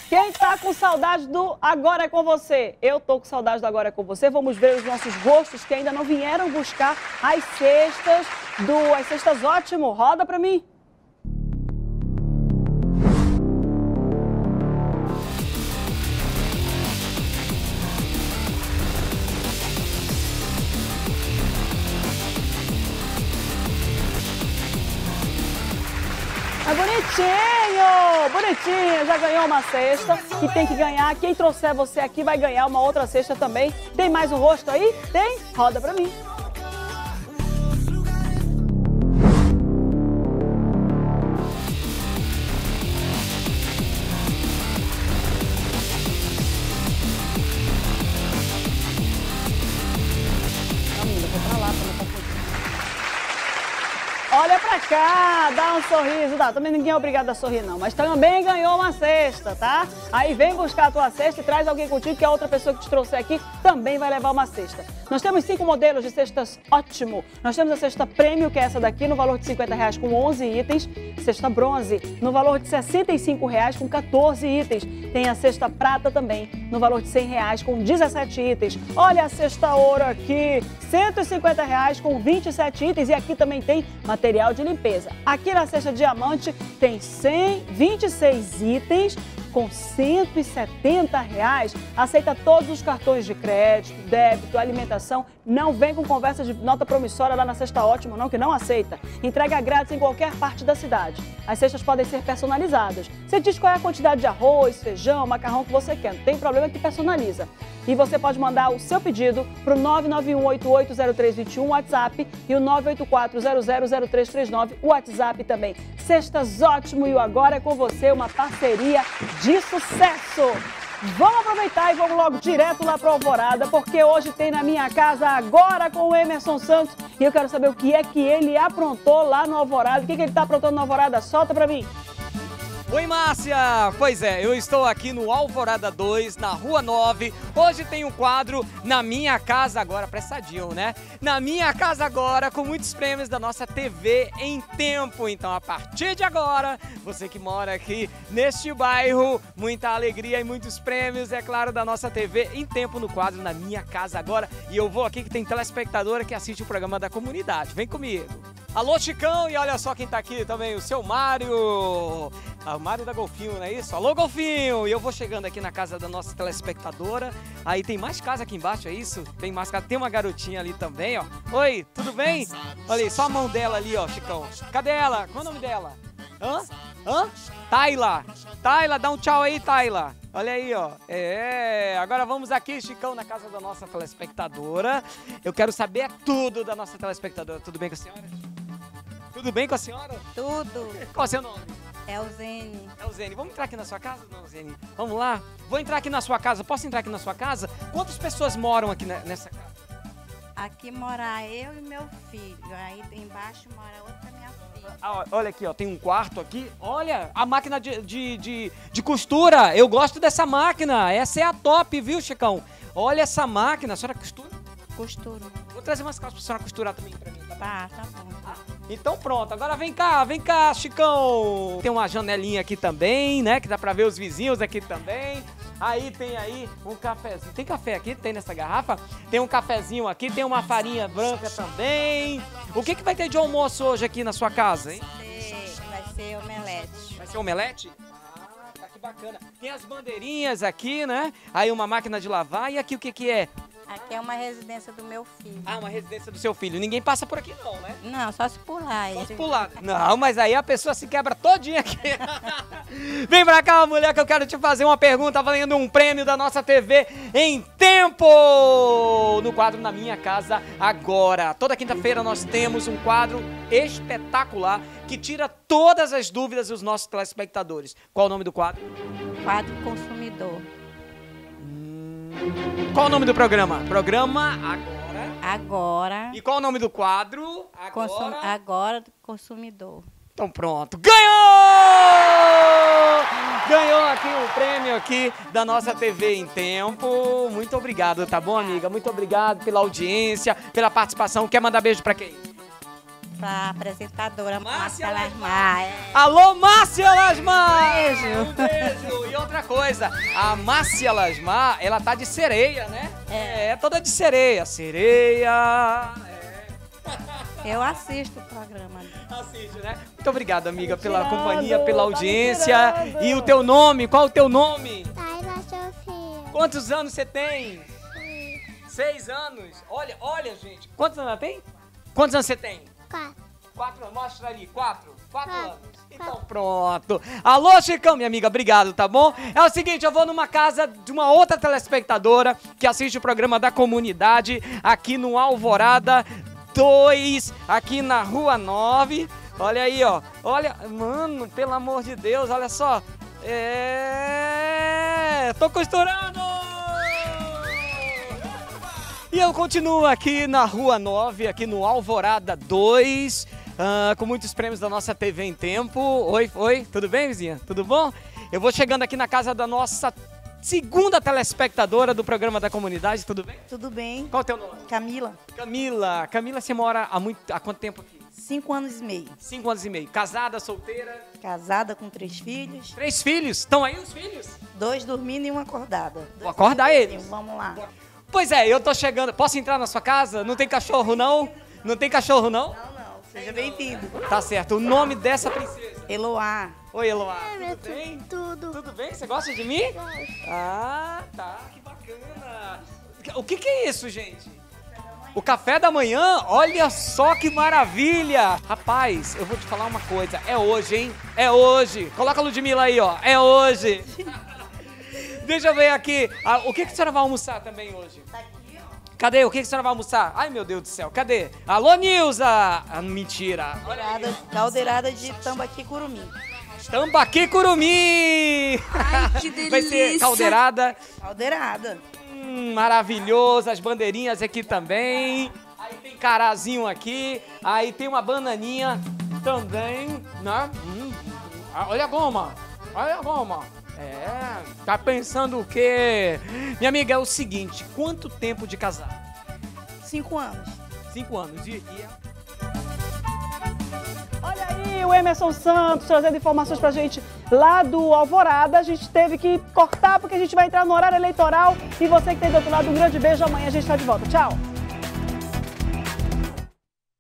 Quem tá com saudade do Agora é com Você? Eu tô com saudade do Agora é com Você. Vamos ver os nossos rostos que ainda não vieram buscar as cestas ótimo. Roda pra mim. É bonitinho! Bonitinho! Já ganhou uma cesta que tem que ganhar. Quem trouxer você aqui vai ganhar uma outra cesta também. Tem mais um rosto aí? Tem? Roda pra mim. Olha pra cá, dá um sorriso, dá. Também ninguém é obrigado a sorrir não, mas também ganhou uma cesta, tá? Aí vem buscar a tua cesta e traz alguém contigo que a outra pessoa que te trouxer aqui também vai levar uma cesta. Nós temos 5 modelos de cestas ótimo. Nós temos a cesta prêmio, que é essa daqui, no valor de R$50 com 11 itens. Cesta bronze, no valor de R$65 com 14 itens. Tem a cesta prata também, no valor de R$100 com 17 itens. Olha a cesta ouro aqui, R$150 com 27 itens. E aqui também tem material de limpeza. Aqui na cesta diamante tem 26 itens com R$170. Aceita todos os cartões de crédito, débito, alimentação. Não vem com conversa de nota promissória lá na Cesta Ótimo, não, que não aceita. Entrega grátis em qualquer parte da cidade. As cestas podem ser personalizadas. Você diz qual é a quantidade de arroz, feijão, macarrão que você quer. Não tem problema que personaliza. E você pode mandar o seu pedido para o 991880321 WhatsApp e o 984000339 o WhatsApp também. Cestas Ótimo e o Agora é com Você, uma parceria de sucesso. Vamos aproveitar e vamos logo direto lá para Alvorada, porque hoje tem na minha casa Agora com o Emerson Santos. E eu quero saber o que é que ele aprontou lá no Alvorada. O que ele está aprontando no Alvorada? Solta para mim. Oi, Márcia! Pois é, eu estou aqui no Alvorada 2, na Rua 9. Hoje tem um quadro Na Minha Casa Agora, pressadinho, né? Na Minha Casa Agora, com muitos prêmios da nossa TV em tempo. Então, a partir de agora, você que mora aqui neste bairro, muita alegria e muitos prêmios, é claro, da nossa TV em tempo no quadro Na Minha Casa Agora. E eu vou aqui que tem telespectadora que assiste o programa da comunidade. Vem comigo! Alô, Chicão! E olha só quem tá aqui também, o seu Mário! O Mário da Golfinho, não é isso? Alô, Golfinho! E eu vou chegando aqui na casa da nossa telespectadora. Aí tem mais casa aqui embaixo, é isso? Tem mais casa. Tem uma garotinha ali também, ó. Oi, tudo bem? Olha aí, só a mão dela ali, ó, Chicão. Cadê ela? Qual é o nome dela? Hã? Tayla. Tayla, dá um tchau aí, Tayla. Olha aí, ó. Agora vamos aqui, Chicão, na casa da nossa telespectadora. Eu quero saber tudo da nossa telespectadora. Tudo bem com a senhora? Tudo bem com a senhora? Tudo. Qual é o seu nome? Elzene. Elzene, vamos entrar aqui na sua casa, não, Elzene? Vamos lá? Vou entrar aqui na sua casa. Posso entrar aqui na sua casa? Quantas pessoas moram aqui nessa casa? Aqui mora eu e meu filho. Aí embaixo mora outra minha filha. Olha aqui, ó, tem um quarto aqui. Olha, a máquina de costura. Eu gosto dessa máquina. Essa é a top, viu, Chicão? Olha essa máquina. A senhora costura? Costuro. Vou trazer umas calças pra senhora costurar também pra mim, tá bom? Tá bom. Então pronto, agora vem cá, Chicão. Tem uma janelinha aqui também, né, que dá pra ver os vizinhos aqui também. Aí tem aí um cafezinho. Tem café aqui? Tem nessa garrafa? Tem um cafezinho aqui, tem uma farinha branca também. O que vai ter de almoço hoje aqui na sua casa, hein? Vai ser omelete. Vai ser omelete? Ah, tá que bacana. Tem as bandeirinhas aqui, né? Aí uma máquina de lavar. E aqui o que é? Aqui é uma residência do meu filho. Ah, uma residência do seu filho. Ninguém passa por aqui não, né? Não, só se pular. Só se pular. Não, mas aí a pessoa se quebra todinha aqui. Vem pra cá, mulher, que eu quero te fazer uma pergunta valendo um prêmio da nossa TV em tempo. No quadro Na Minha Casa Agora. Toda quinta-feira nós temos um quadro espetacular que tira todas as dúvidas dos nossos telespectadores. Qual o nome do quadro? Quadro Consumidor. Qual o nome do programa? Programa Agora. E qual o nome do quadro? Agora do Consumidor. Então pronto. Ganhou! Ganhou aqui o prêmio aqui da nossa TV em tempo. Muito obrigado, tá bom, amiga? Muito obrigado pela audiência, pela participação. Quer mandar beijo pra quem? Pra apresentadora Márcia Lasmar. Alô, Márcia Lasmar! Beijo. Um beijo. E outra coisa, a Márcia Lasmar, ela tá de sereia, né? Toda de sereia. Sereia. Eu assisto o programa. Assiste, né? Muito obrigado, amiga, pela companhia, pela audiência. E o teu nome? Qual o teu nome? Taila Sofia. Quantos anos você tem? 6 anos. Olha, gente. Quantos anos ela tem? Quantos anos você tem? 4 anos. Mostra ali. 4 anos. Então pronto. Alô, Chicão, minha amiga, obrigado, tá bom? É o seguinte, eu vou numa casa de uma outra telespectadora que assiste o programa da comunidade aqui no Alvorada 2, aqui na Rua 9. Olha aí, ó. Olha, mano, pelo amor de Deus, olha só. Tô costurando! E eu continuo aqui na Rua 9, aqui no Alvorada 2, com muitos prêmios da nossa TV em Tempo. Oi, tudo bem, vizinha? Tudo bom? Eu vou chegando aqui na casa da nossa segunda telespectadora do programa da comunidade, tudo bem? Tudo bem. Qual é o teu nome? Camila. Camila, você mora há quanto tempo aqui? 5 anos e meio. 5 anos e meio. Casada, solteira? Casada com 3 filhos. 3 filhos? Estão aí os filhos? 2 dormindo e 1 acordada. Vou acordar eles. Vamos lá. Pois é, eu tô chegando. Posso entrar na sua casa? Não tem cachorro, não? Não tem cachorro, não? Não. Seja bem-vindo. Tá certo. O nome dessa princesa? Eloá. Oi, Eloá. Tudo bem? Tudo. Tudo bem? Você gosta de mim? Ah, tá. Que bacana. O que é isso, gente? O café da manhã? Olha só que maravilha. Rapaz, eu vou te falar uma coisa. É hoje, hein? É hoje. Coloca a Ludmilla aí, ó. É hoje. Deixa eu ver aqui. O que a senhora vai almoçar também hoje? Cadê? O que a senhora vai almoçar? Ai, meu Deus do céu. Cadê? Alô, Nilza. Mentira. Caldeirada de tambaqui curumim. Tambaqui curumim. Ai, que delícia. Vai ser caldeirada. Caldeirada. Maravilhoso. As bandeirinhas aqui também. Aí tem carazinho aqui. Aí tem uma bananinha também, né? Olha a goma. Olha a goma. Tá pensando o quê? Minha amiga, é o seguinte, quanto tempo de casado? 5 anos. 5 anos. Olha aí o Emerson Santos trazendo informações pra gente lá do Alvorada. A gente teve que cortar porque a gente vai entrar no horário eleitoral. E você que tem do outro lado, um grande beijo. Amanhã a gente tá de volta. Tchau.